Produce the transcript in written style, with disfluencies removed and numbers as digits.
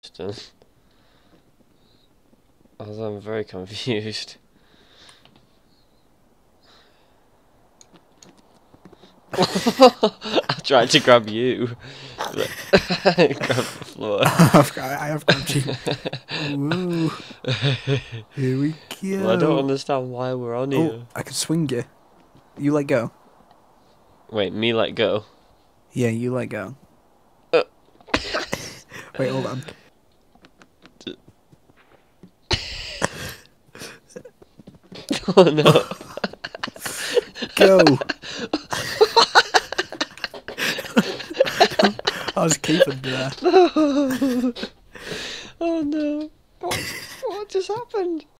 Although I'm very confused. I tried to grab you. Grab the floor. I have grabbed you. Whoa. Here we go. Well, I don't understand why we're on here. Oh, I can swing you. You let go. Wait, me let go? Yeah, you let go. Wait, hold on. Oh no. Go. I was keeping there.